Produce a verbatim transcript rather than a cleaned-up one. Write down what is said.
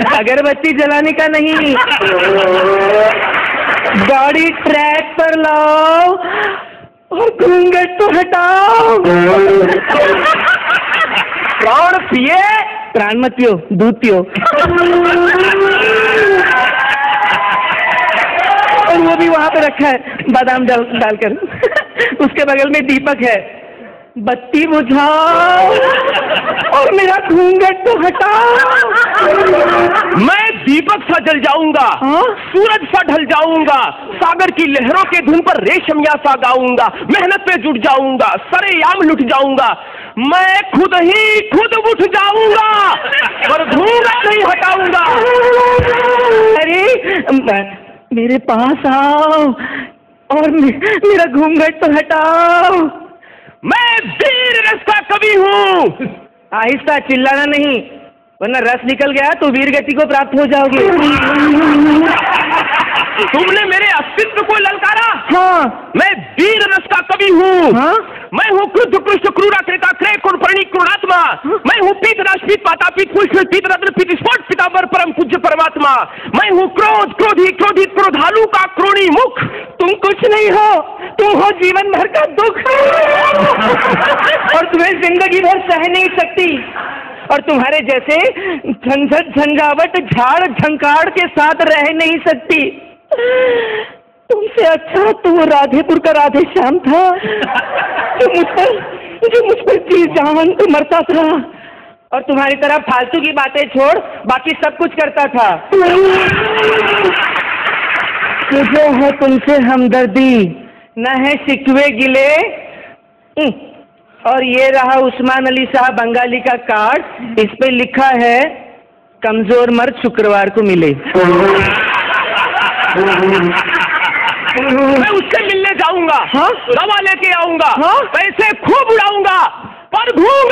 अगरबत्ती जलाने का नहीं, गाड़ी ट्रैक पर लाओ और घूंघट तो हटाओ। प्राण पिए? प्राण मत पियो, दूध पियो। और वो भी वहां पे रखा है बादाम डाल डालकर। उसके बगल में दीपक है। बत्ती बुझाओ और मेरा घूंघट तो हटाओ। मैं दीपक सा जल जाऊंगा, हाँ? सूरज सा ढल जाऊंगा, सागर की लहरों के धुन पर रेशमिया सा गाऊंगा, मेहनत पे जुट जाऊंगा, सरेआम लुट जाऊंगा, मैं खुद ही खुद उठ जाऊंगा और घूंघट नहीं हटाऊंगा। अरे मेरे पास आओ और मे, मेरा घूंघट तो हटाओ। मैं वीर रस का कवि हूँ। आहिस्ता, चिल्लाना नहीं, वरना रस निकल गया तो वीर गति को प्राप्त हो जाओगे। तुमने मेरे अस्तित्व को ललकारा। हाँ, मैं वीर रस का कवि हूँ। हाँ? मैं हूँ क्रुद्ध कृष्ण क्रूरा क्रेता क्रय कुरपर्णी क्रूरात्मा। मैं हूँ पीत राजपीत पातापीत पुष्प पीत रत्न पीत स्फोट पिताम्बर परम पूज्य परमात्मा। मैं हूँ क्रोध क्रोधी क्रोधित क्रोधालु का क्रोणी मुख। तुम कुछ नहीं हो, तुम हो जीवन भर का दुख। और तुम्हें जिंदगी भर सह नहीं सकती, और तुम्हारे जैसे झंझट झंझावट झाड़ झंकार के साथ रह नहीं सकती। तुमसे अच्छा तो वो राधेपुर का राधे श्याम था, जो मुझ पर जो मुझ पर जी जान तो मरता था, और तुम्हारी तरह फालतू की बातें छोड़ बाकी सब कुछ करता था। मुझे है तुमसे हमदर्दी, न है शिकवे गिले। और ये रहा उस्मान अली साहब बंगाली का कार्ड, इस पे लिखा है कमजोर मर्द शुक्रवार को मिले। मैं उससे मिलने जाऊंगा। हाँ? दवा लेके आऊंगा। हाँ? पैसे खूब उड़ाऊंगा, पर घूंघट